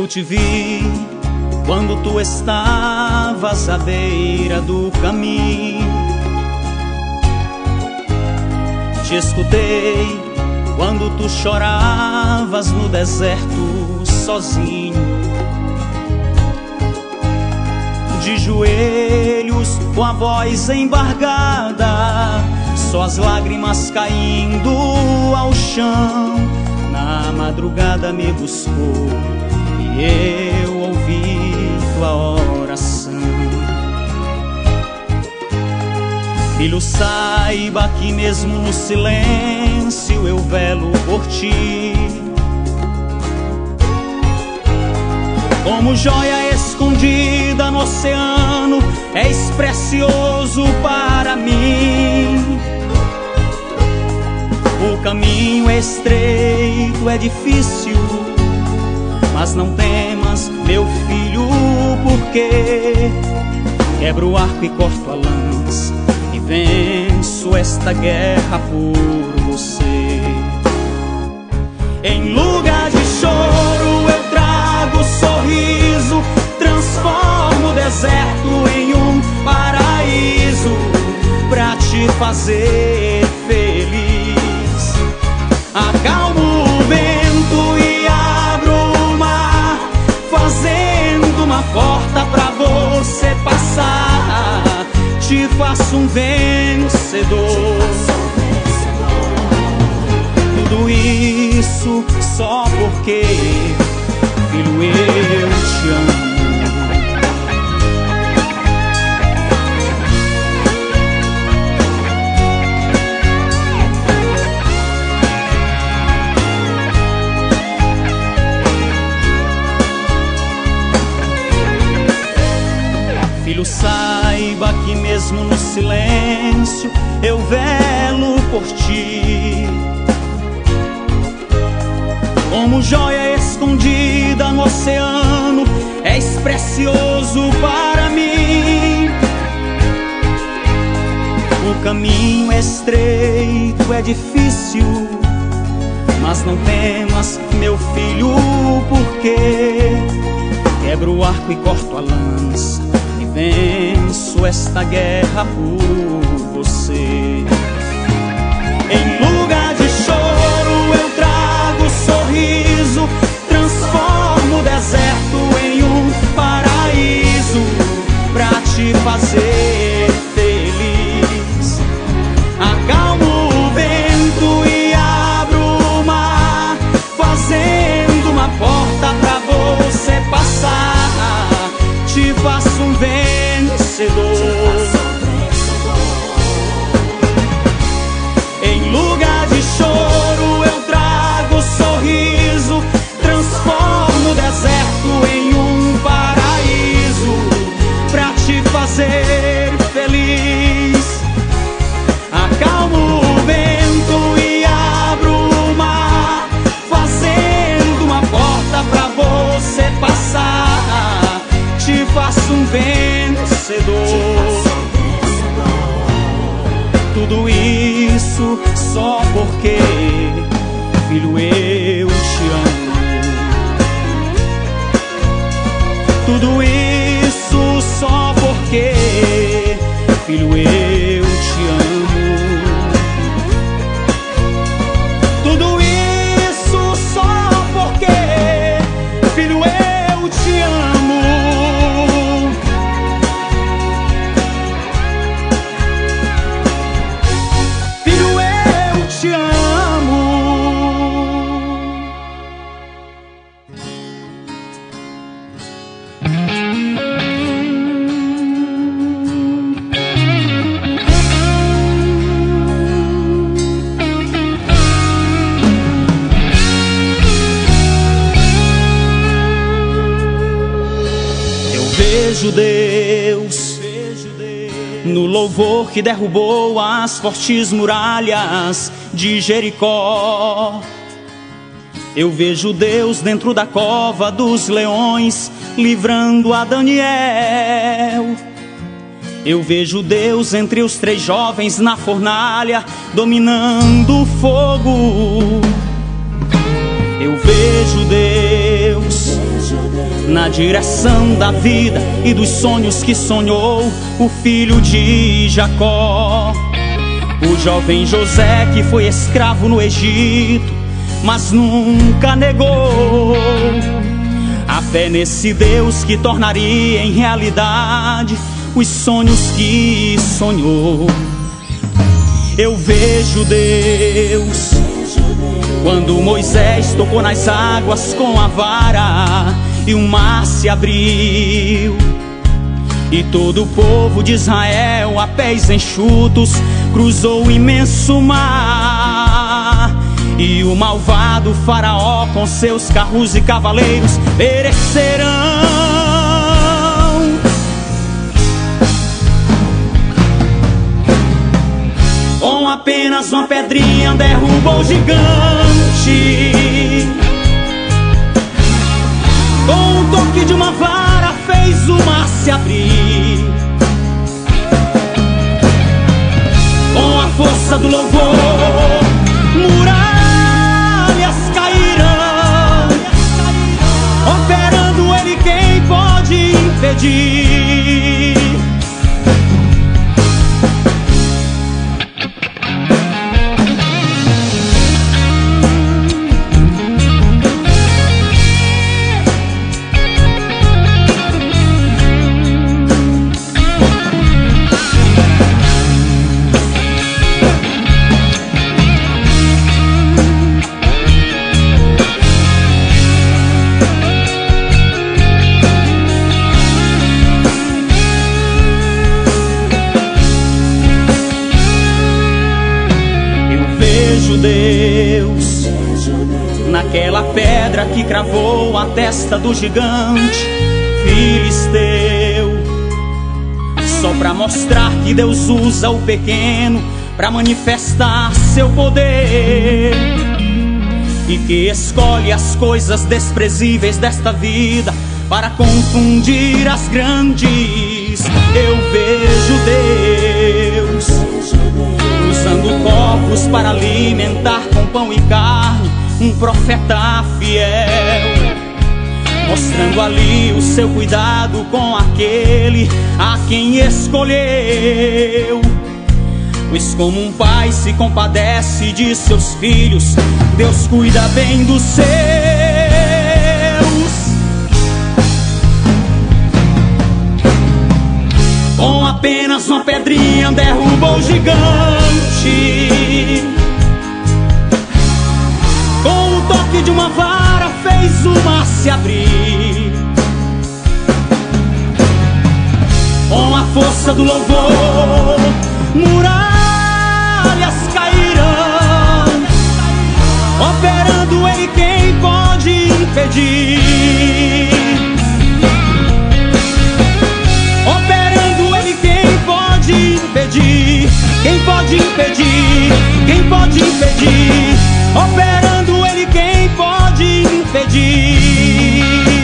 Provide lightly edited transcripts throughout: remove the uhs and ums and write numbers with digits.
te vi quando tu estavas à beira do caminho. Te escutei quando tu choravas no deserto sozinho. De joelhos, com a voz embargada, só as lágrimas caindo ao chão. Na madrugada me buscou e eu ouvi tua oração. Filho, saiba que mesmo no silêncio eu velo por ti. Como joia escondida no oceano, és precioso para mim. O caminho é estreito, é difícil, mas não temas, meu filho, porque quebro o arco e corto a lança e venço esta guerra por você. Em lugar de choro eu trago sorriso, transformo o deserto em um paraíso pra te fazer feliz. Acalmo o vento e abro o mar, fazendo uma porta pra você passar. Te faço um vencedor. Tudo isso só porque, filho, eu te amo. Filho, saiba que mesmo no silêncio eu velo por ti. Como joia escondida no oceano, és precioso para mim. O caminho é estreito, é difícil, mas não temas, meu filho, porque quebro o arco e corto a lança e venço esta guerra por você. Em lugar de choro eu trago sorriso, transformo o deserto em um paraíso pra te fazer feliz. Acalmo o vento e abro o mar, fazendo uma porta pra você passar. Te faço um vencedor. Em lugar de choro eu trago sorriso, transformo o deserto em um paraíso pra te fazer feliz. Acalmo o vento e abro o mar, fazendo uma porta pra você passar. Te faço um vencedor. Tudo isso só porque, filho, eu te amo. Tudo isso só porque, filho, eu te amo. Tudo isso só porque, filho, eu te amo. Filho, eu te amo. Vejo Deus no louvor que derrubou as fortes muralhas de Jericó. Eu vejo Deus dentro da cova dos leões, livrando a Daniel. Eu vejo Deus entre os 3 jovens na fornalha, dominando o fogo. Eu vejo Deus na direção da vida e dos sonhos que sonhou o filho de Jacó. O jovem José que foi escravo no Egito, mas nunca negou a fé nesse Deus que tornaria em realidade os sonhos que sonhou. Eu vejo Deus quando Moisés tocou nas águas com a vara e o mar se abriu, e todo o povo de Israel a pés enxutos cruzou o imenso mar. E o malvado faraó com seus carros e cavaleiros perecerão. Com apenas uma pedrinha derrubou o gigante. Com o toque de uma vara fez o mar se abrir. Com a força do louvor, muralhas cairão. Operando ele, quem pode impedir? Deus naquela pedra que cravou a testa do gigante filisteu, só pra mostrar que Deus usa o pequeno pra manifestar seu poder, e que escolhe as coisas desprezíveis desta vida para confundir as grandes. Eu vejo Deus usando corpos para alimentar com pão e carne um profeta fiel, mostrando ali o seu cuidado com aquele a quem escolheu. Pois como um pai se compadece de seus filhos, Deus cuida bem dos seus. Com apenas uma pedrinha derrubou o gigante. Com o toque de uma vara fez o mar se abrir. Com a força do louvor, muralhas cairão. Operando ele, quem pode impedir? Quem pode impedir? Quem pode impedir? Operando ele, quem pode impedir?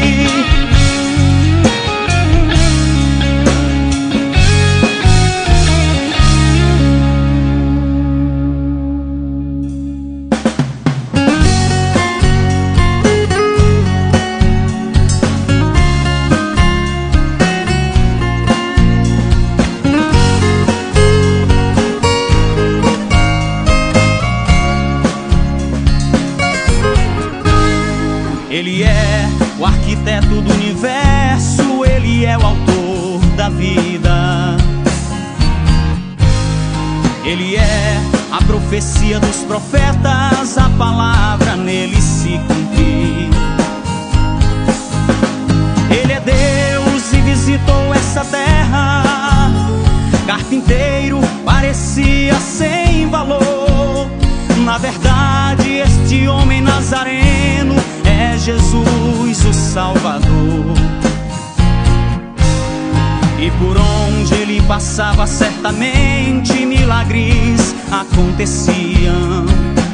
Ele é o arquiteto do universo, ele é o autor da vida. Ele é a profecia dos profetas, a palavra nele se cumprir. Ele é Deus e visitou essa terra. Carpinteiro parecia sem valor. Na verdade, este homem nazareno é Jesus o Salvador. E por onde ele passava, certamente milagres aconteciam.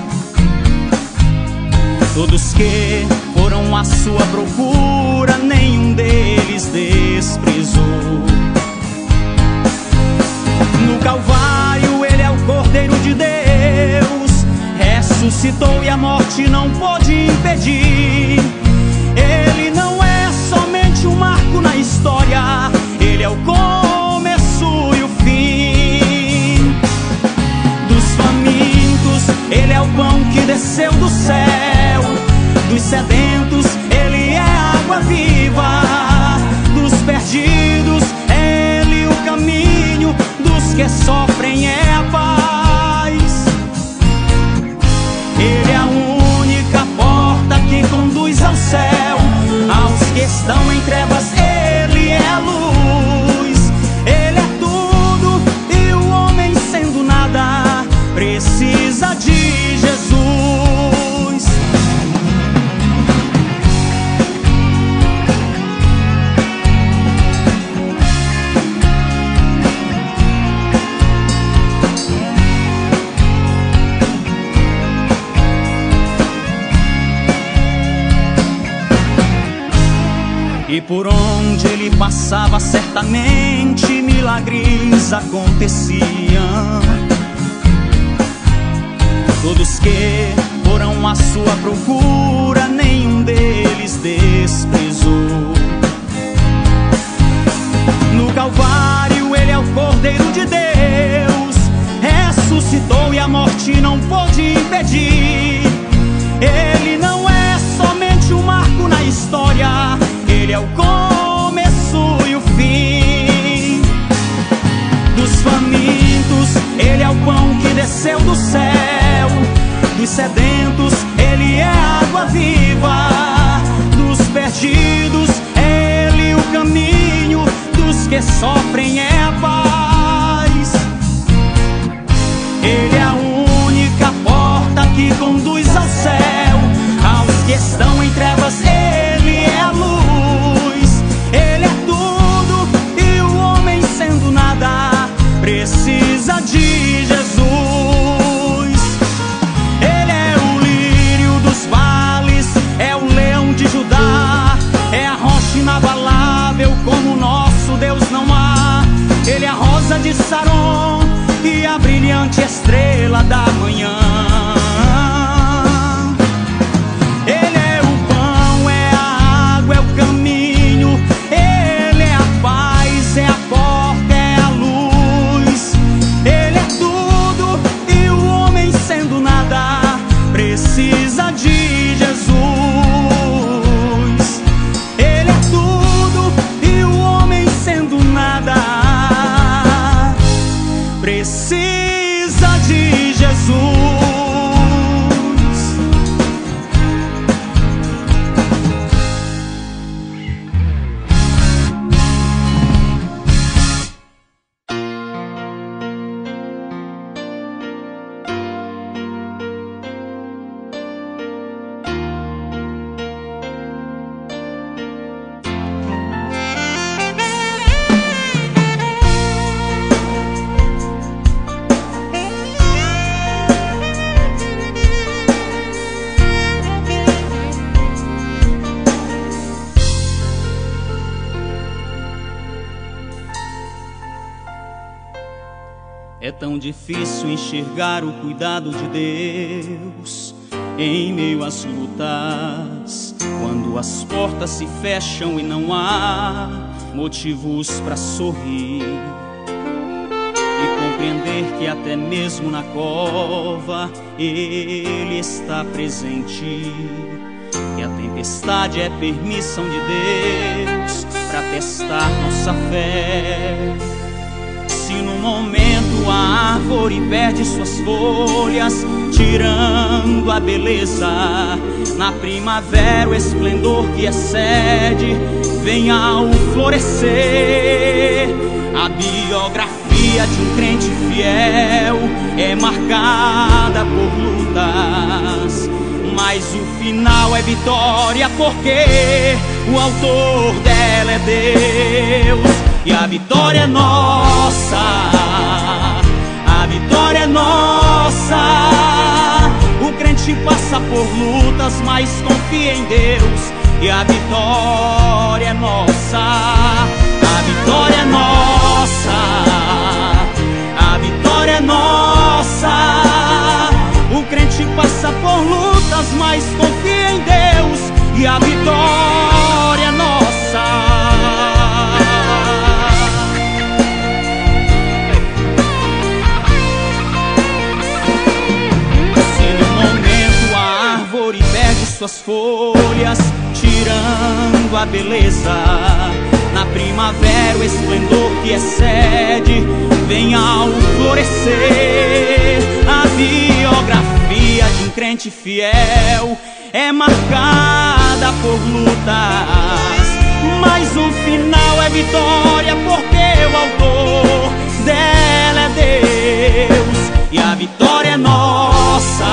Todos que foram à sua procura, nenhum deles desprezou. No Calvário ele é o Cordeiro de Deus, ressuscitou e a morte não pôde impedir. Ele não é somente que desceu do céu. Dos sedentos Ele é água viva, dos perdidos é Ele o caminho, dos que sofrem é a paz. Ele é a única porta que conduz ao céu. Aos que estão em trevas Ele é a luz. Ele é tudo e o homem sendo nada precisa de Jesus. E por onde Ele passava, certamente milagres aconteciam. Todos que foram à sua procura, nenhum deles desprezou. No Calvário Ele é o Cordeiro de Deus, ressuscitou e a morte não pôde impedir. Ele não é somente um marco na história, Ele é o começo e o fim. Dos famintos Ele é o pão que desceu do céu. Dos sedentos Ele é água viva, dos perdidos é Ele o caminho, dos que sofrem é a paz. Ele é a única porta que conduz ao céu. Aos que estão em trevas Ele é a luz. Ele é tudo e o homem sendo nada precisa de Jesus. Ele é o lírio dos vales, é o leão de Judá, é a rocha inabalável, como nosso Deus não há. Ele é a rosa de Saron e a brilhante estrela da manhã. Ele é o pão, é a água, é o caminho. Ele é a paz, é a porta, é a luz. Ele é tudo e o homem sendo nada precisa de Jesus. Ele é tudo e o homem sendo nada precisa de Jesus. É tão difícil enxergar o cuidado de Deus em meio às lutas, quando as portas se fecham e não há motivos para sorrir, e compreender que até mesmo na cova Ele está presente, que a tempestade é permissão de Deus para testar nossa fé. Se no momento a árvore perde suas folhas, tirando a beleza, na primavera o esplendor que excede vem ao florescer. A biografia de um crente fiel é marcada por lutas, mas o final é vitória, porque o autor dela é Deus. E a vitória é nossa, a vitória é nossa. O crente passa por lutas, mas confia em Deus. E a vitória é nossa, a vitória é nossa, a vitória é nossa. O crente passa por lutas, mas confia em Deus. E a vitória é nossa. suas folhas, tirando a beleza. Na primavera o esplendor que excede vem ao florescer. A biografia de um crente fiel é marcada por lutas, mas o final é vitória, porque o autor dela é Deus. E a vitória é nossa,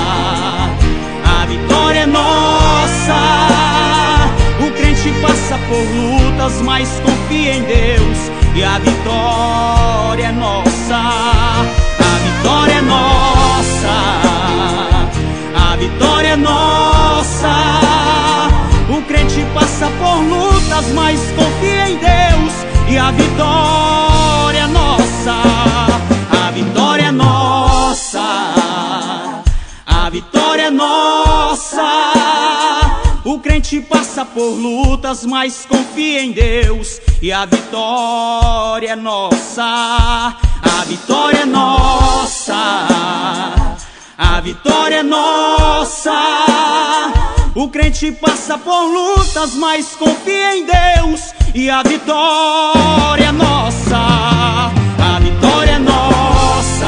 a vitória é nossa. O crente passa por lutas, mas confia em Deus. E a vitória é nossa, a vitória é nossa, a vitória é nossa. O crente passa por lutas, mas confia em Deus. E a vitória é nossa, a vitória é nossa, a vitória é nossa. O crente passa por lutas, mas confia em Deus. E a vitória é nossa, a vitória é nossa, a vitória é nossa. O crente passa por lutas, mas confia em Deus. E a vitória é nossa, a vitória é nossa,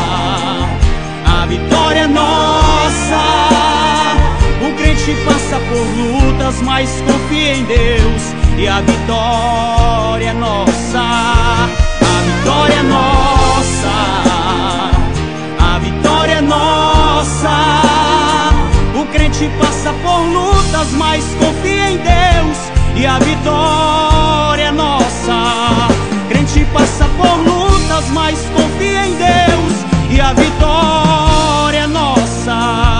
a vitória é nossa. O crente passa por lutas, mas confia em Deus. E a vitória é nossa, a vitória é nossa, a vitória é nossa. O crente passa por lutas, mas confia em Deus. E a vitória é nossa. O crente passa por lutas, mas confia em Deus. E a vitória é nossa.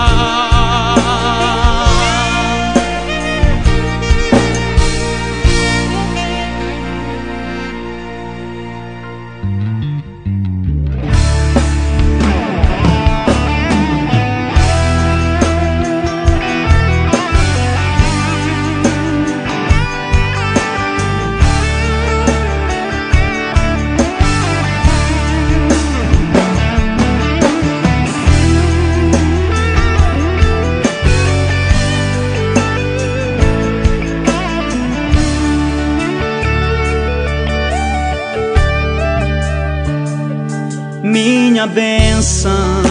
Minha bênção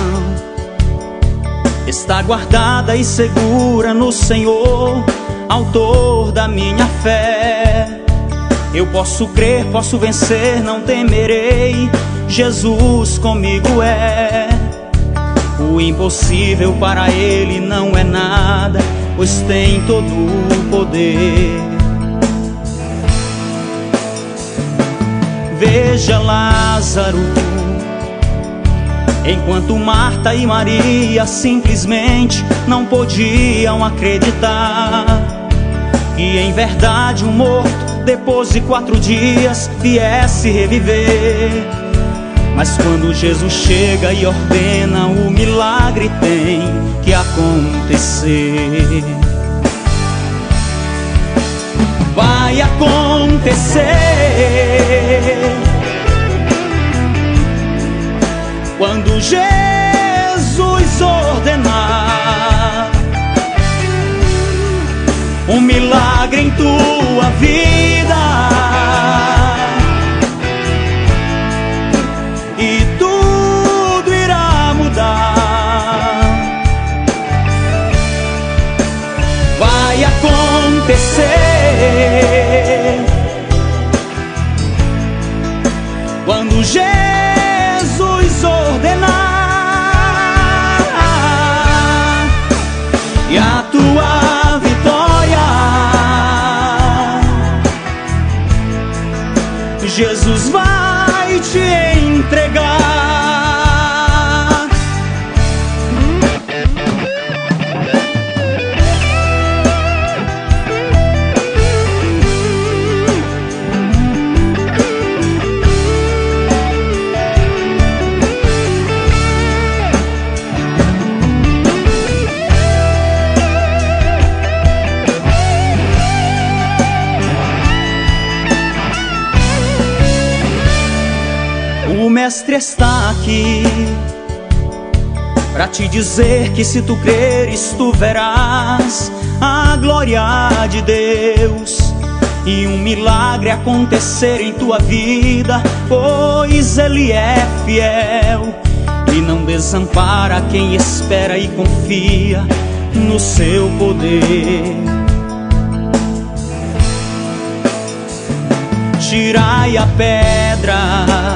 está guardada e segura no Senhor, autor da minha fé. Eu posso crer, posso vencer, não temerei. Jesus comigo é. O impossível para Ele não é nada, pois tem todo o poder. Veja Lázaro, enquanto Marta e Maria simplesmente não podiam acreditar que em verdade um morto, depois de 4 dias, viesse reviver. Mas quando Jesus chega e ordena, o milagre tem que acontecer. Vai acontecer quando Jesus ordenar um milagre em tua vida, e tudo irá mudar. Vai acontecer quando Jesus ordenar, e a tua vitória Jesus vai te entregar. O Mestre está aqui pra te dizer que se tu creres, tu verás a glória de Deus e um milagre acontecer em tua vida, pois Ele é fiel e não desampara quem espera e confia no seu poder. Tirai a pedra.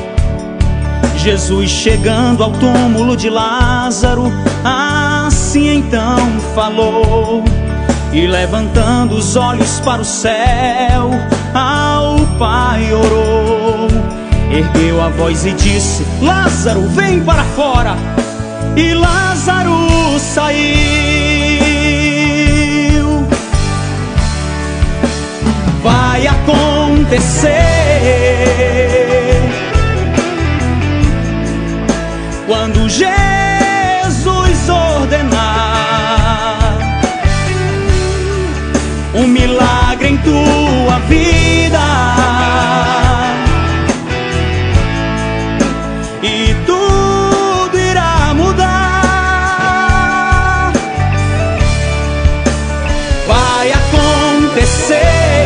Jesus chegando ao túmulo de Lázaro, assim então falou, e levantando os olhos para o céu, ao Pai orou. Ergueu a voz e disse: Lázaro, vem para fora. E Lázaro saiu. Vai acontecer quando Jesus ordenar um milagre em tua vida, e tudo irá mudar. Vai acontecer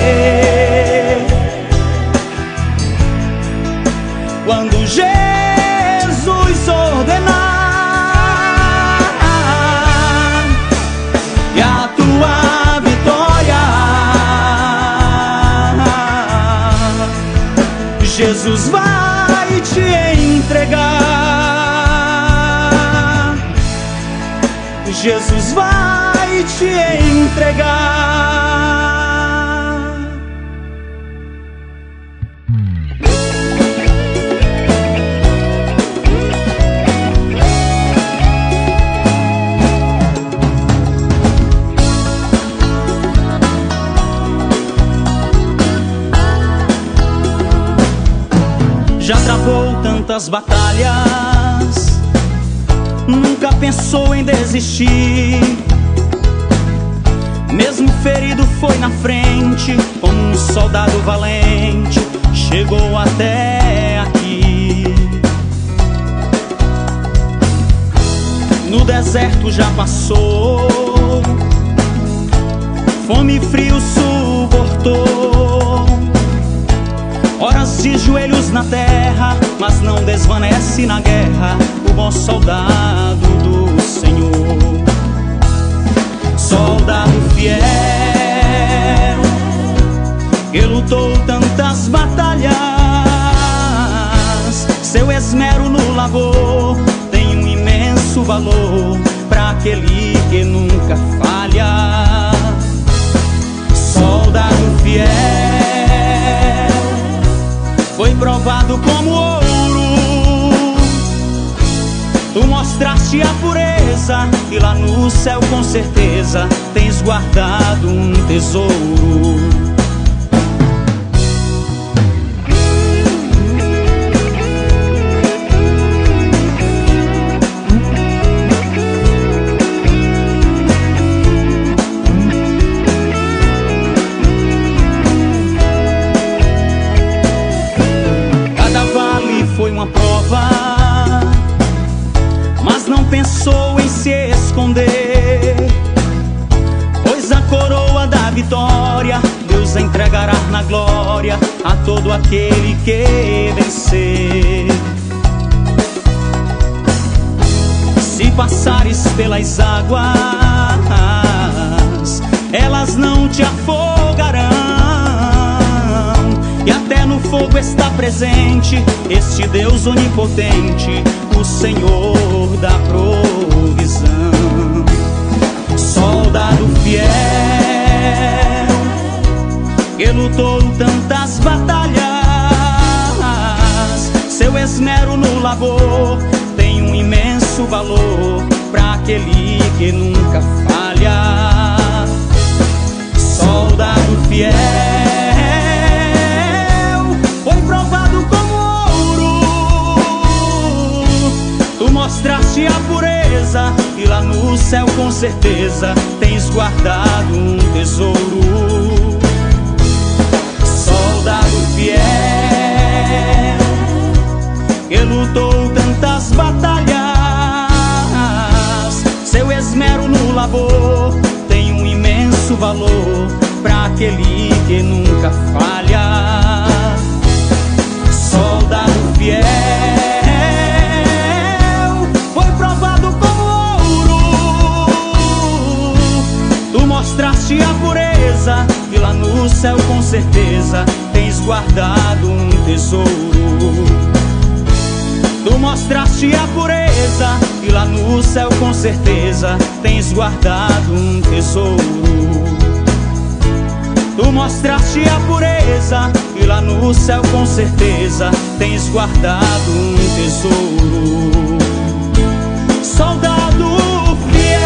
quando Jesus ordenar, e a tua vitória Jesus vai te entregar. Jesus vai te entregar. Já travou tantas batalhas, nunca pensou em desistir. Mesmo ferido foi na frente, como um soldado valente, chegou até aqui. No deserto já passou, fome e frio suportou, horas de joelhos na terra, mas não desvanece na guerra o bom soldado do Senhor. Soldado fiel, que lutou tantas batalhas, seu esmero no labor tem um imenso valor para aquele que nunca falha. Soldado fiel, foi provado como ouro, tu mostraste a pureza, e lá no céu com certeza tens guardado um tesouro. Foi uma prova, mas não pensou em se esconder, pois a coroa da vitória Deus entregará na glória a todo aquele que vencer. Se passares pelas águas, elas não te afogarão, e até no fogo está presente este Deus onipotente, o Senhor da provisão. Soldado fiel, que lutou tantas batalhas, seu esmero no labor tem um imenso valor para aquele que nunca falha. Soldado fiel, foi provado como ouro, tu mostraste a pureza, e lá no céu com certeza tens guardado um tesouro. Soldado fiel, que lutou tantas batalhas, esmero no labor tem um imenso valor para aquele que nunca falha. Soldado fiel, foi provado como ouro. Tu mostraste a pureza e lá no céu com certeza tens guardado um tesouro. Tu mostraste a pureza e lá no céu com certeza tens guardado um tesouro. Tu mostraste a pureza e lá no céu com certeza tens guardado um tesouro. Soldado fiel,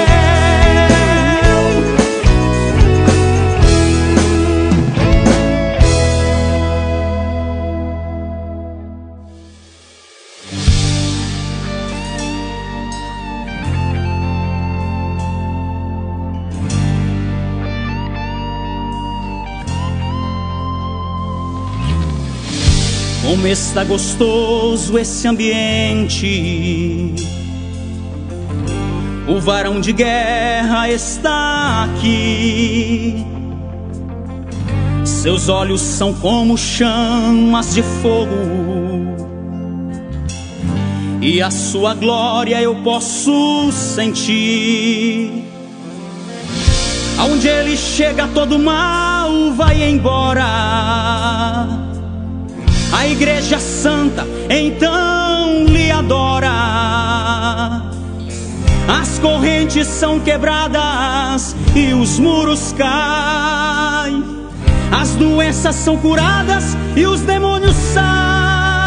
como está gostoso esse ambiente. O varão de guerra está aqui. Seus olhos são como chamas de fogo, e a sua glória eu posso sentir. Aonde ele chega todo mal vai embora. A igreja santa então lhe adora. As correntes são quebradas e os muros caem. As doenças são curadas e os demônios saem.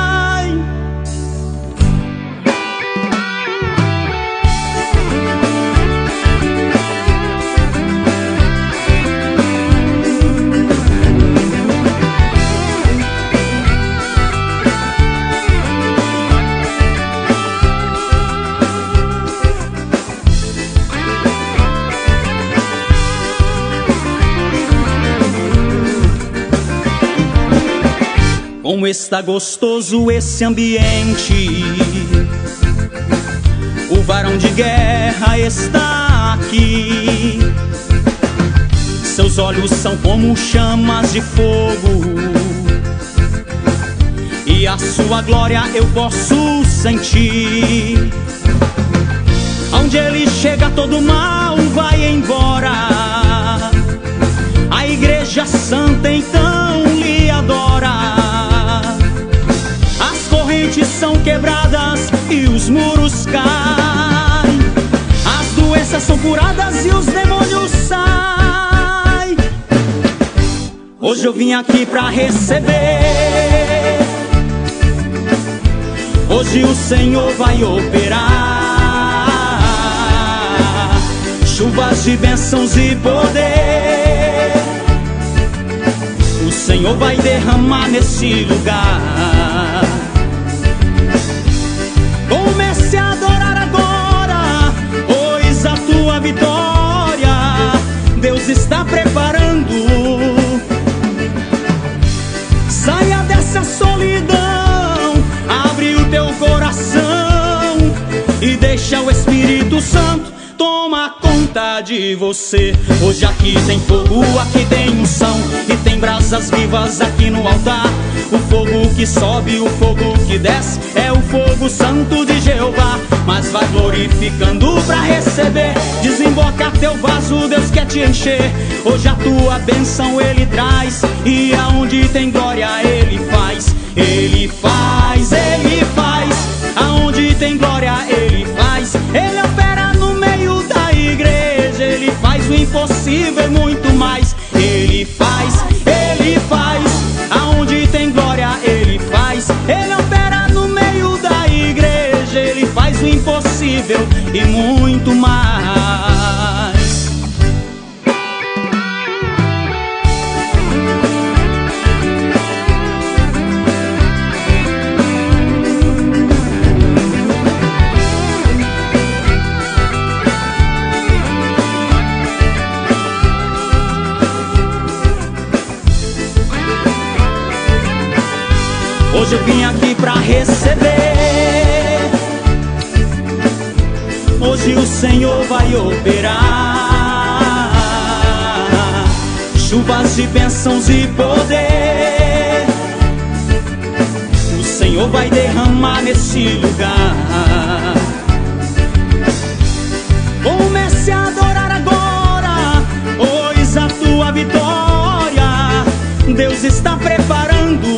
Como está gostoso esse ambiente. O varão de guerra está aqui. Seus olhos são como chamas de fogo, e a sua glória eu posso sentir. Onde ele chega todo mal vai embora. A igreja santa então lhe adora. São quebradas e os muros caem. As doenças são curadas e os demônios saem. Hoje eu vim aqui pra receber. Hoje o Senhor vai operar chuvas de bênçãos e poder. O Senhor vai derramar nesse lugar. Comece a adorar agora, pois a tua vitória Deus está preparando. Saia dessa solidão, abre o teu coração e deixa o Espírito Santo tomar conta de você. Hoje aqui tem fogo, aqui tem unção e tem brasas vivas aqui no altar. O fogo que sobe, o fogo que desce é o fogo santo de Jeová. Mas vai glorificando pra receber. Desemboca teu vaso, Deus quer te encher. Hoje a tua bênção Ele traz, e aonde tem glória Ele faz. Ele faz, Ele faz. Aonde tem glória Ele faz. Ele opera no meio da igreja. Ele faz o impossível e muito mais. Ele faz, Ele faz. Aonde tem glória Ele faz. Ele opera no meio da igreja. Ele faz o impossível e muito mais. Hoje eu vim aqui pra receber. Hoje o Senhor vai operar. Chuvas de bênçãos e poder o Senhor vai derramar nesse lugar. Comece a adorar agora, pois a tua vitória Deus está preparando.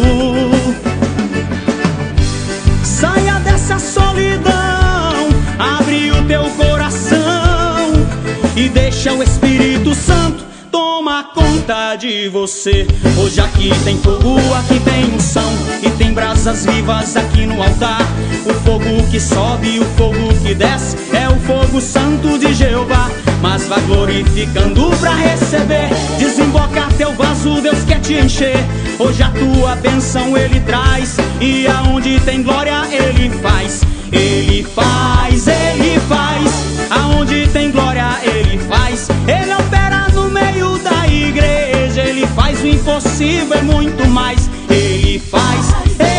Saia dessa solidão, abre o teu coração e deixa o Espírito Santo tomar conta de você. Hoje aqui tem fogo, aqui tem unção e tem brasas vivas aqui no altar. O fogo que sobe e o fogo que desce é o fogo santo de Jeová. Mas vá glorificando pra receber, desemboca teu vaso, Deus quer te encher. Hoje a tua bênção Ele traz, e aonde tem glória Ele faz. Ele faz, Ele faz, aonde tem glória Ele faz. Ele opera no meio da igreja, Ele faz o impossível e muito mais. Ele faz,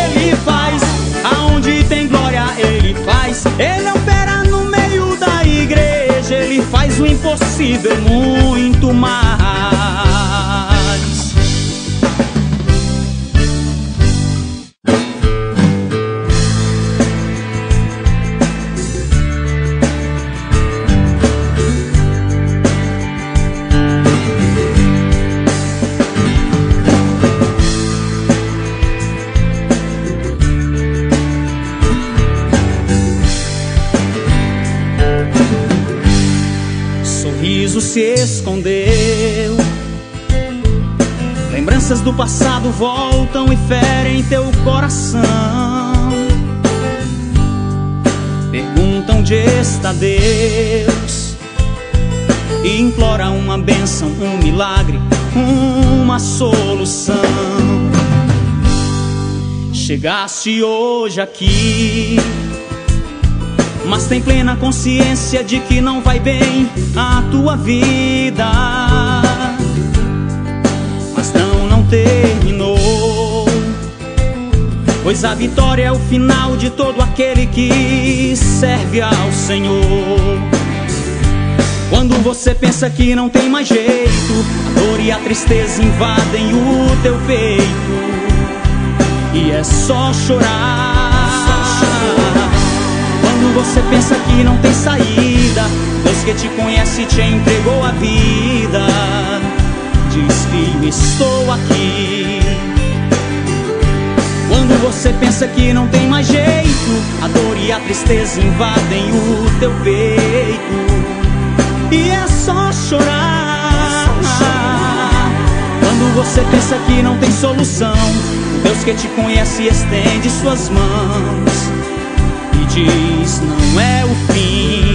aonde tem glória Ele faz. Ele opera no meio da igreja, Ele faz o impossível e muito mais. Se escondeu, lembranças do passado voltam e ferem teu coração. Perguntam onde está Deus e implora uma bênção, um milagre, uma solução. Chegaste hoje aqui, mas tem plena consciência de que não vai bem a tua vida. Mas não terminou, pois a vitória é o final de todo aquele que serve ao Senhor. Quando você pensa que não tem mais jeito, a dor e a tristeza invadem o teu peito e é só chorar. Quando você pensa que não tem saída, Deus que te conhece te entregou a vida. Diz: filho, estou aqui. Quando você pensa que não tem mais jeito, a dor e a tristeza invadem o teu peito e é só chorar. Quando você pensa que não tem solução, o Deus que te conhece estende suas mãos e diz: não é o fim.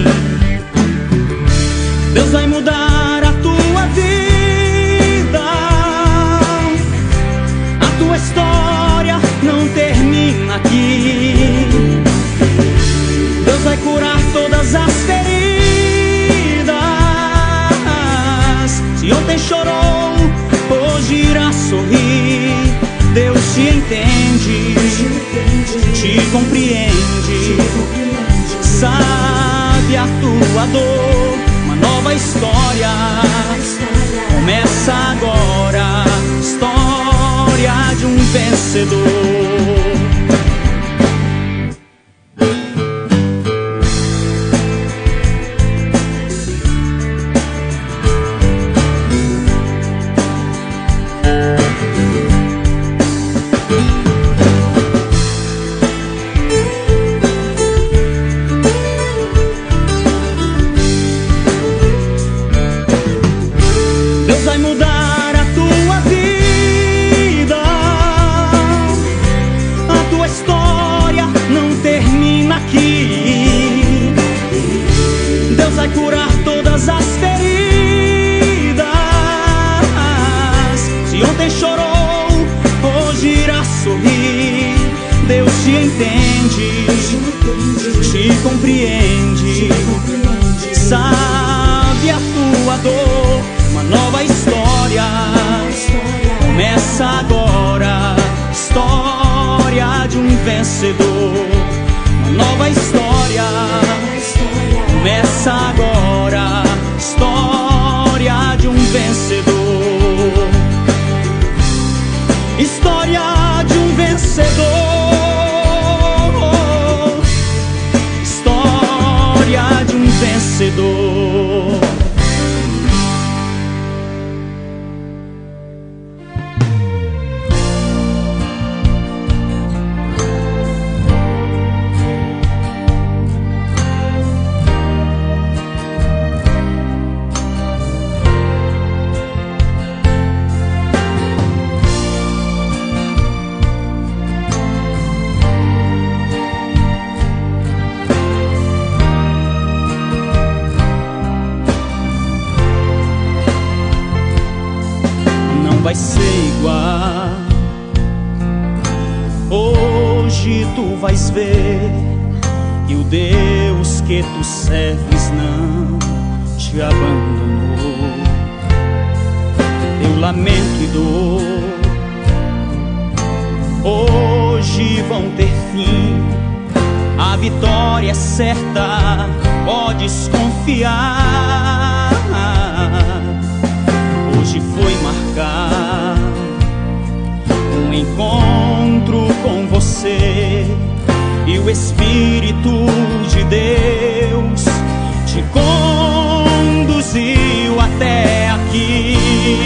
Deus vai mudar a tua vida, a tua história não termina aqui. Deus vai curar todas as feridas. Se ontem chorou, hoje irá sorrir. Deus te entende, te compreende, sabe a tua dor. Uma nova história começa agora, história de um vencedor. Te compreende, sabe a tua dor. Uma nova história começa agora, história de um vencedor. Uma nova história começa agora. vai ser igual. Hoje tu vais ver que o Deus que tu serves não te abandonou. Teu lamento e dor hoje vão ter fim. A vitória é certa, podes confiar. Hoje foi marcar um encontro com você, e o Espírito de Deus te conduziu até aqui.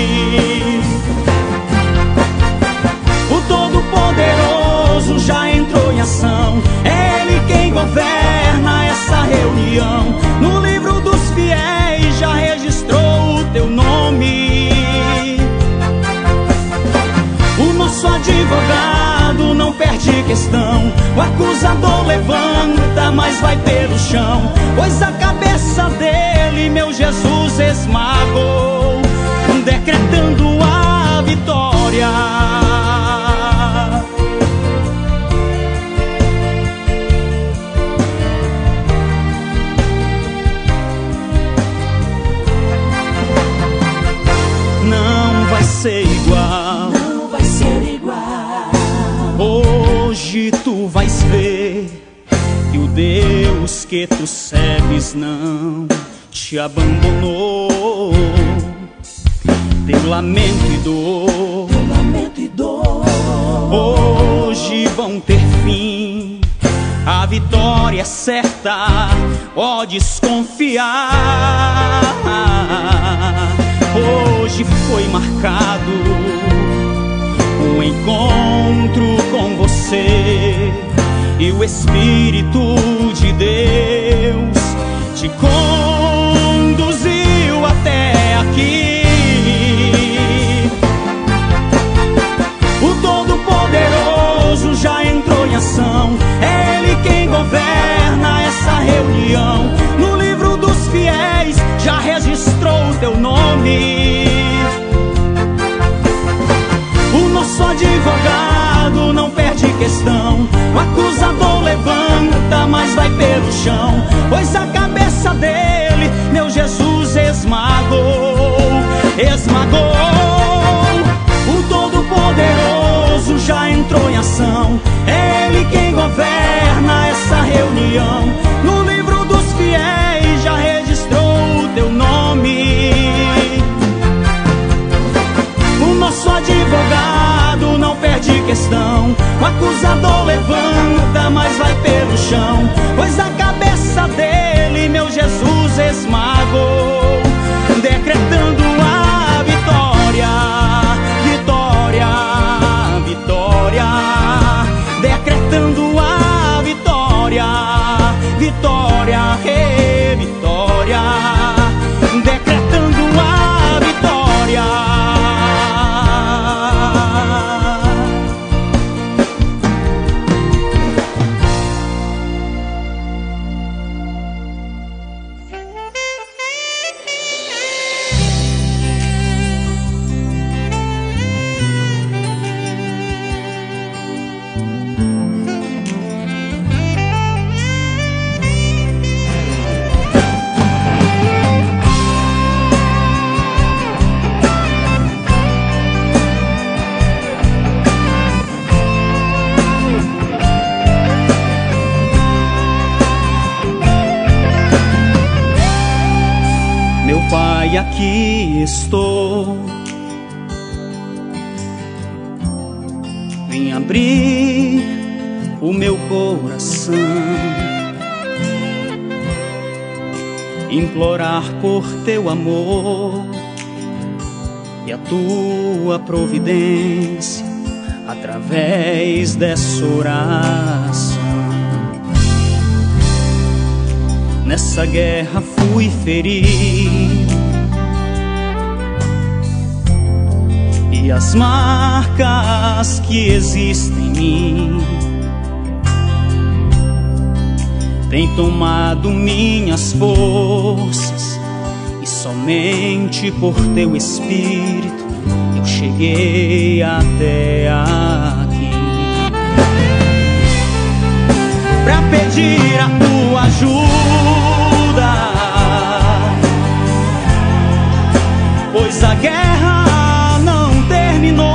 O Todo-Poderoso já entrou em ação, é Ele quem governa essa reunião. No livro dos fiéis já registrou o teu nome. O nosso advogado não perde questão, o acusador levanta, mas vai pelo chão, pois a cabeça dele meu Jesus esmagou, decretando a vitória. Não vai ser igual, não vai ser igual. Hoje tu vais ver que o Deus que tu serves não te abandonou. Teu lamento e dor hoje vão ter fim. A vitória é certa, podes confiar. Hoje foi marcado um encontro com você, e o Espírito de Deus te conduziu até aqui. O Todo-Poderoso já entrou em ação, é Ele quem governa essa reunião. No livro dos fiéis já registrou o teu nome. O nosso advogado não perde questão, o acusador levanta, mas vai pelo chão, pois a cabeça dele meu Jesus esmagou. O Todo-Poderoso já entrou em ação, é Ele quem governa essa reunião. No livro dos fiéis já registrou o teu nome. O nosso advogado não perde questão, o acusador levanta, mas vai pelo chão, pois a cabeça dele meu Jesus esmagou, decretando a vitória, vitória, vitória, decretando a vitória, vitória, vitória, decretando a vitória. Pai, aqui estou, vim abrir o meu coração, implorar por teu amor e a tua providência através dessa oração. Nessa guerra fui ferido e as marcas que existem em mim têm tomado minhas forças, e somente por teu Espírito eu cheguei até aqui pra pedir a tua ajuda, pois a guerra não terminou.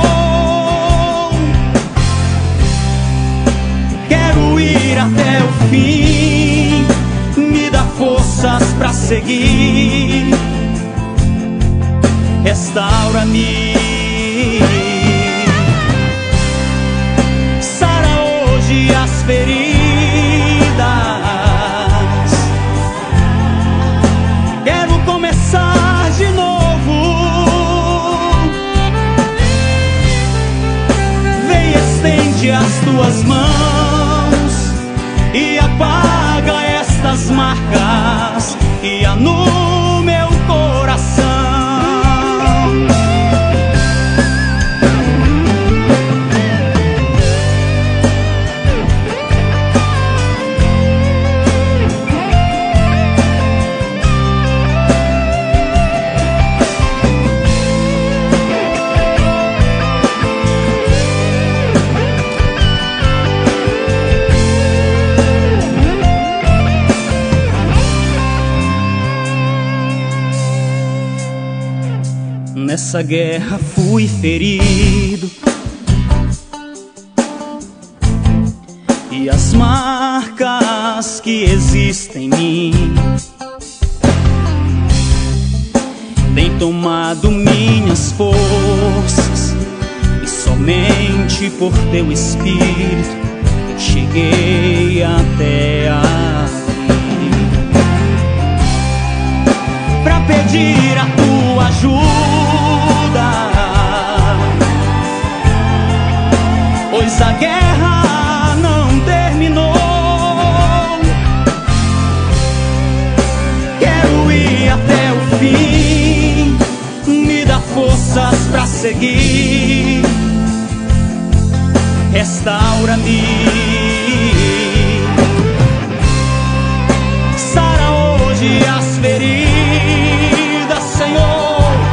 Quero ir até o fim, me dá forças pra seguir. Restaura-me, sara hoje as feridas. Quero começar de novo. Vem, estende as tuas mãos e apaga estas marcas que há no meu coração. Nessa guerra fui ferido e as marcas que existem em mim têm tomado minhas forças, e somente por teu Espírito eu cheguei até aqui pra pedir a tua ajuda, pois a guerra não terminou. Quero ir até o fim, me dá forças pra seguir. Restaura-me, sara hoje as feridas, Senhor.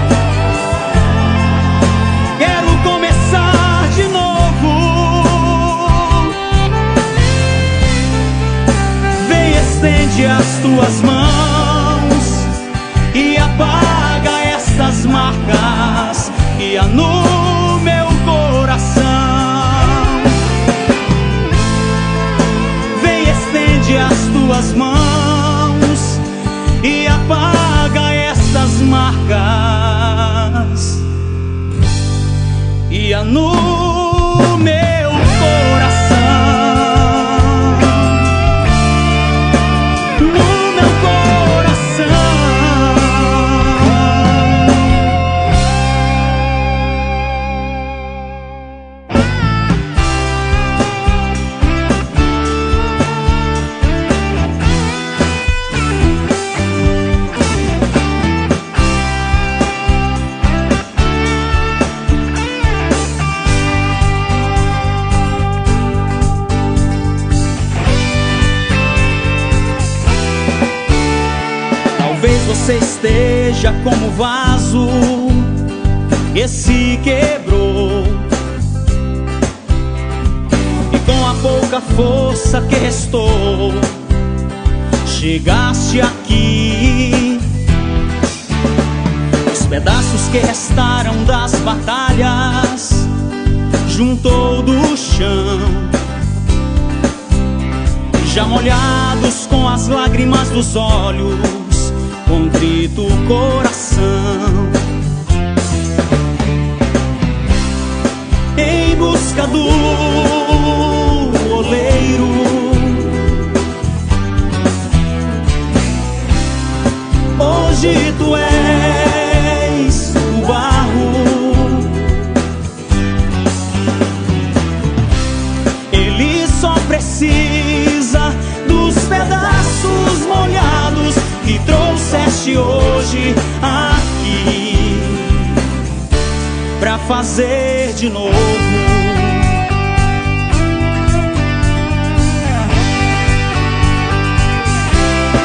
Estende as tuas mãos e apaga estas marcas que há no meu coração. Vem, estende as tuas mãos e apaga estas marcas que há no meu coração. Você esteja como vaso que se quebrou, e com a pouca força que restou chegaste aqui. Os pedaços que restaram das batalhas juntou do chão, já molhados com as lágrimas dos olhos, contrito o coração, em busca do oleiro. Hoje tu és o barro, ele só precisa dos pedaços molhados que trouxeste hoje aqui pra fazer de novo.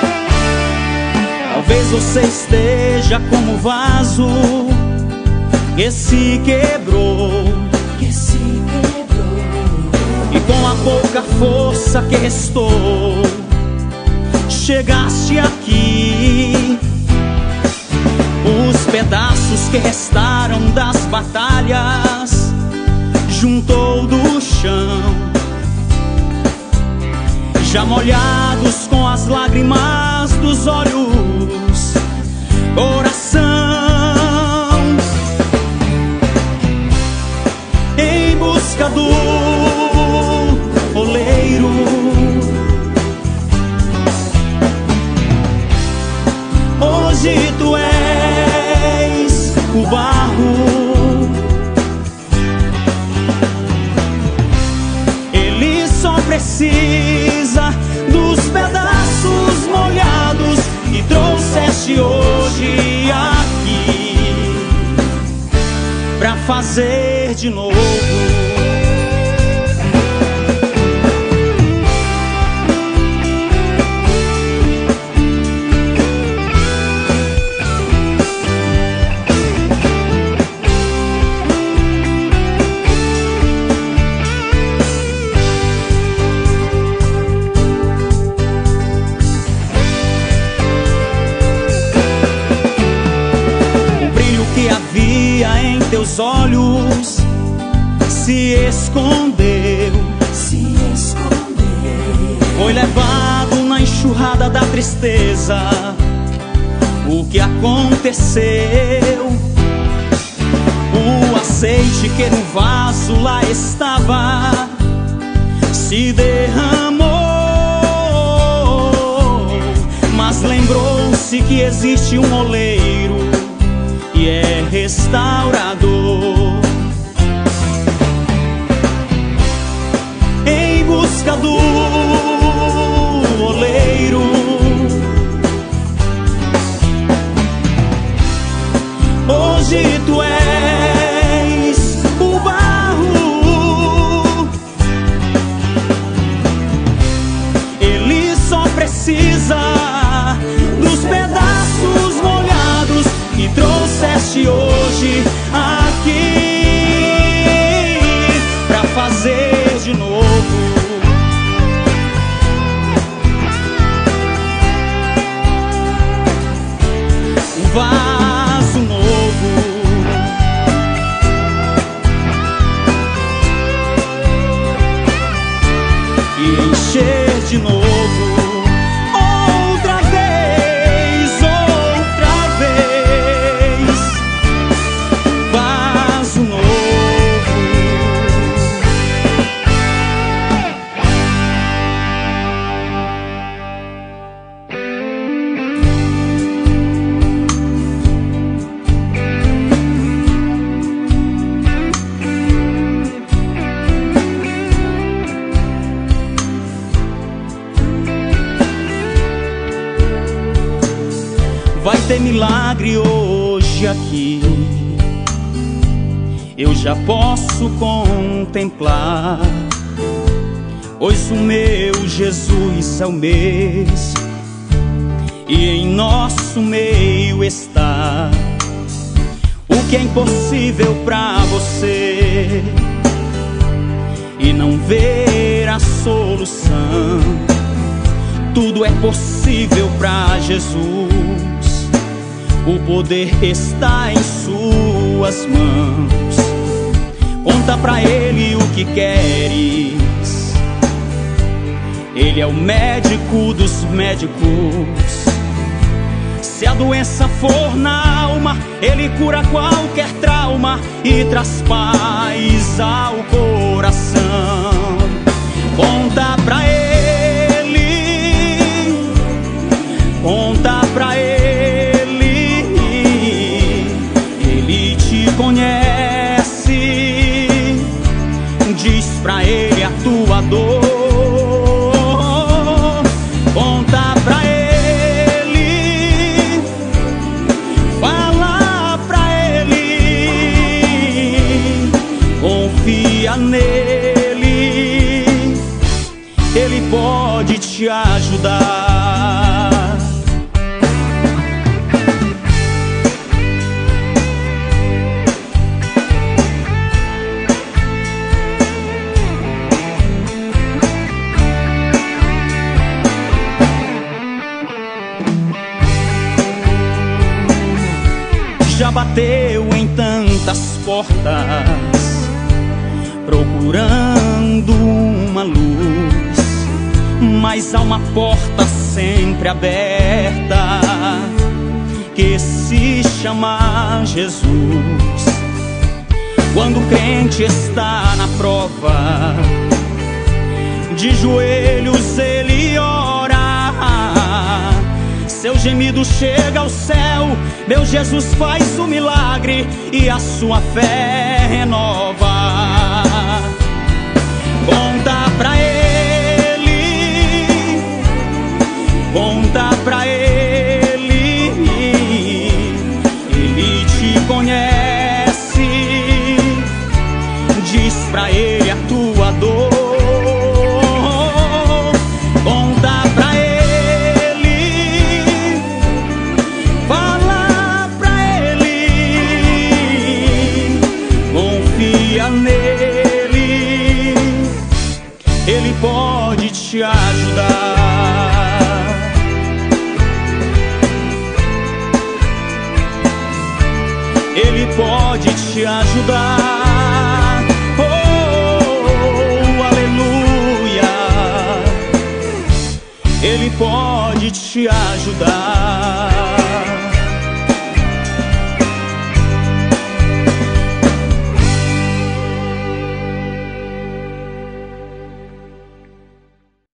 Talvez você esteja como vaso que se quebrou, e com a pouca força que restou, chegaste aqui. Os pedaços que restaram das batalhas juntou do chão, já molhados com as lágrimas dos olhos, coração. Em busca do oleiro, hoje tu és o barro, ele só precisa dos pedaços molhados e trouxeste hoje aqui pra fazer de novo. Em teus olhos se escondeu, foi levado na enxurrada da tristeza. O que aconteceu? O azeite que no vaso lá estava se derramou, mas lembrou-se que existe um oleiro e é restaurador. Em busca do oleiro, hoje tu és o barro, ele só precisa dos pedaços molhados e trouxeste hoje aqui pra fazer de novo. Um vaso novo, e encher de novo. Vai ter milagre hoje aqui, eu já posso contemplar, pois o meu Jesus é o mesmo e em nosso meio está. O que é impossível pra você e não ver a solução, tudo é possível pra Jesus. O poder está em suas mãos. Conta pra ele o que queres, ele é o médico dos médicos. Se a doença for na alma, ele cura qualquer trauma e traz paz ao coração. Conta pra ele, conta pra ele, conhece, diz pra ele a tua dor. Conta pra ele, fala pra ele, confia nele, ele pode te ajudar. já bateu em tantas portas, procurando uma luz, mas há uma porta sempre aberta, que se chama Jesus. Quando o crente está na prova, de joelhos ele ora, seu gemido chega ao céu, meu Jesus faz o milagre e a sua fé renova. Conta pra ele, conta pra ele, ele te conhece, diz pra ele a tua dor. Conta pra ele, fala pra ele, confia nele, ele pode te ajudar. Ele pode te ajudar. Oh, aleluia. Ele pode te ajudar.